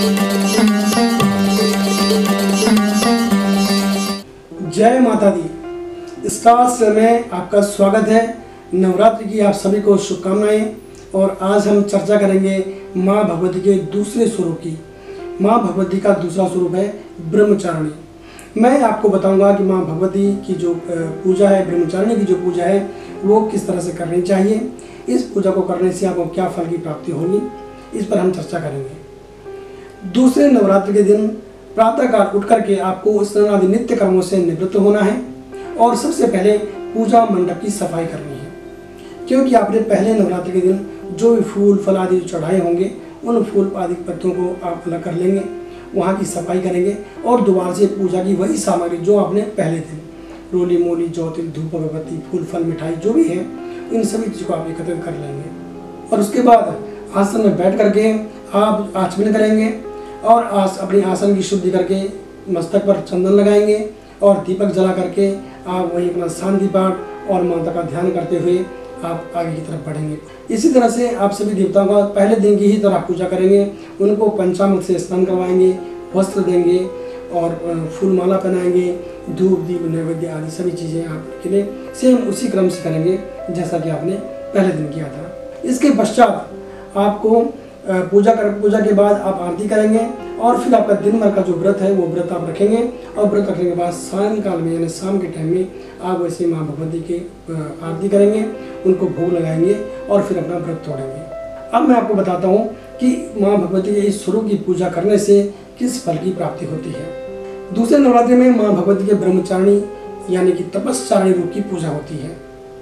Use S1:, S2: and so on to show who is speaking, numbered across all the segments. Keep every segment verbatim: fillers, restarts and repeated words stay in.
S1: जय माता दी। स्टार्स में आपका स्वागत है। नवरात्रि की आप सभी को शुभकामनाएं। और आज हम चर्चा करेंगे माँ भगवती के दूसरे स्वरूप की। माँ भगवती का दूसरा स्वरूप है ब्रह्मचारिणी। मैं आपको बताऊंगा कि माँ भगवती की जो पूजा है, ब्रह्मचारिणी की जो पूजा है, वो किस तरह से करनी चाहिए, इस पूजा को करने से आपको क्या फल की प्राप्ति होगी, इस पर हम चर्चा करेंगे। दूसरे नवरात्रि के दिन प्रातःकाल उठ करके आपको स्नान आदि नित्य कर्मों से निवृत्त होना है और सबसे पहले पूजा मंडप की सफाई करनी है, क्योंकि आपने पहले नवरात्रि के दिन जो भी फूल फल आदि चढ़ाए होंगे उन फूल आदि पत्तों को आप अलग कर लेंगे, वहाँ की सफाई करेंगे और दोबारा से पूजा की वही सामग्री जो आपने पहले दिन रोली मोली ज्योतिल धूप अगरबत्ती फूल फल मिठाई जो भी है, इन सभी चीज़ों को आप एकत्रित कर लेंगे। और उसके बाद आसन में बैठ करके आप आचमन करेंगे और आस अपनी आसन की शुद्धि करके मस्तक पर चंदन लगाएंगे और दीपक जला करके आप वहीं अपना शांति पाठ और माता का ध्यान करते हुए आप आगे की तरफ बढ़ेंगे। इसी तरह से आप सभी देवताओं का पहले दिन की ही तरह पूजा करेंगे, उनको पंचामृत से स्नान करवाएंगे, वस्त्र देंगे और फूल माला पहनाएंगे, धूप दीप नैवेद्य आदि सभी चीज़ें आपके लिए सेम उसी क्रम से करेंगे जैसा कि आपने पहले दिन किया था। इसके पश्चात आपको पूजा कर पूजा के बाद आप आरती करेंगे और फिर आपका दिन भर का जो व्रत है वो व्रत आप रखेंगे और व्रत रखने के बाद सायंकाल में यानी शाम के टाइम में आप वैसे माँ भगवती के आरती करेंगे, उनको भोग लगाएंगे और फिर अपना व्रत तोड़ेंगे। अब मैं आपको बताता हूँ कि माँ भगवती के इस स्वरूप की पूजा करने से किस फल की प्राप्ति होती है। दूसरे नवरात्रि में माँ भगवती के ब्रह्मचारिणी यानी कि तपस्चारिणी रूप की पूजा होती है।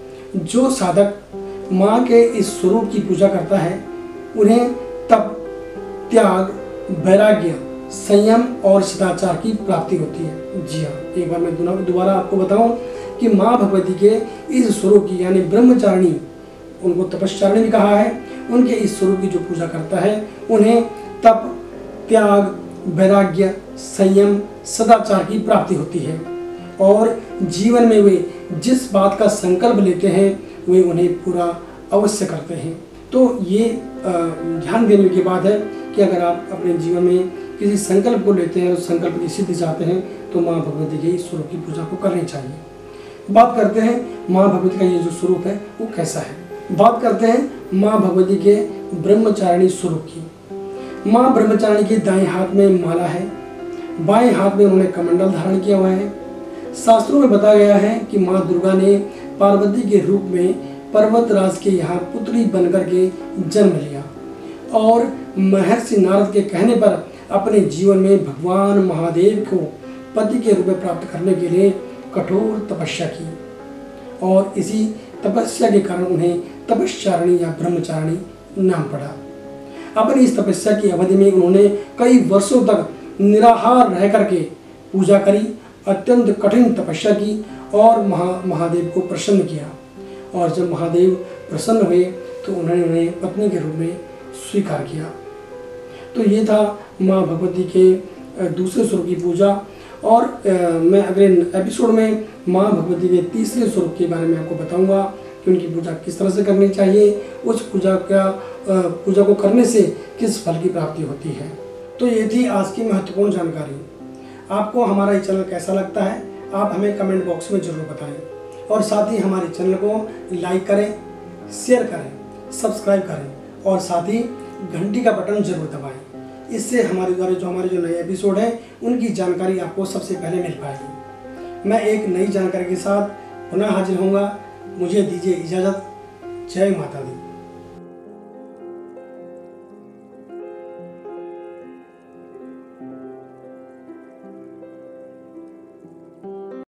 S1: जो साधक माँ के इस स्वरूप की पूजा करता है उन्हें तप, त्याग, वैराग्य, संयम और सदाचार की प्राप्ति होती है। जी हाँ, एक बार मैं दोबारा आपको बताऊं कि माँ भगवती के इस स्वरूप की यानी ब्रह्मचारिणी, उनको तपस्चारिणी भी कहा है, उनके इस स्वरूप की जो पूजा करता है उन्हें तप, त्याग, वैराग्य, संयम, सदाचार की प्राप्ति होती है और जीवन में वे जिस बात का संकल्प लेते हैं वे उन्हें पूरा अवश्य करते हैं। तो ये ध्यान देने की बात है कि अगर आप अपने जीवन में किसी संकल्प को लेते हैं और संकल्प की सिद्धि चाहते हैं तो माँ भगवती के इस स्वरूप की पूजा को करनी चाहिए। बात करते हैं माँ भगवती का ये जो स्वरूप है वो कैसा है। बात करते हैं माँ भगवती के ब्रह्मचारिणी स्वरूप की। माँ ब्रह्मचारिणी के दाएं हाथ में माला है, बाएं हाथ में उन्होंने कमंडल धारण किया हुआ है। शास्त्रों में बताया गया है कि माँ दुर्गा ने पार्वती के रूप में पर्वतराज के यहाँ पुत्री बनकर के जन्म लिया और महर्षि नारद के कहने पर अपने जीवन में भगवान महादेव को पति के रूप में प्राप्त करने के लिए कठोर तपस्या की और इसी तपस्या के कारण उन्हें तपस्चारिणी या ब्रह्मचारिणी नाम पड़ा। अपनी इस तपस्या की अवधि में उन्होंने कई वर्षों तक निराहार रह करके पूजा करी, अत्यंत कठिन तपस्या की और महा महादेव को प्रसन्न किया और जब महादेव प्रसन्न हुए तो उन्होंने उन्हें पत्नी के रूप में स्वीकार किया। तो ये था माँ भगवती के दूसरे स्वरूप की पूजा। और आ, मैं अगले एपिसोड में माँ भगवती के तीसरे स्वरूप के बारे में आपको बताऊंगा कि उनकी पूजा किस तरह से करनी चाहिए, उस पूजा का पूजा को करने से किस फल की प्राप्ति होती है। तो ये थी आज की महत्वपूर्ण जानकारी। आपको हमारा ये चैनल कैसा लगता है आप हमें कमेंट बॉक्स में ज़रूर बताएं और साथ ही हमारे चैनल को लाइक करें, शेयर करें, सब्सक्राइब करें और साथ ही घंटी का बटन जरूर दबाएं। इससे हमारे द्वारा जो हमारे जो नए एपिसोड हैं उनकी जानकारी आपको सबसे पहले मिल पाएगी। मैं एक नई जानकारी के साथ पुनः हाजिर होऊंगा। मुझे दीजिए इजाज़त। जय माता दी।